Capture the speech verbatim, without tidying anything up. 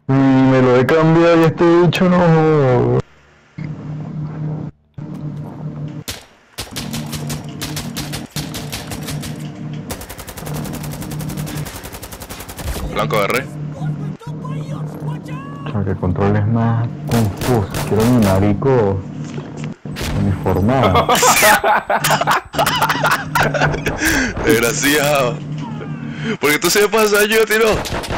Y me lo he cambiado y este bicho no... Blanco agarré. Que control es más confuso. Quiero mi marico uniformado. Desgraciado. Porque tú se me pasa yo, tiro.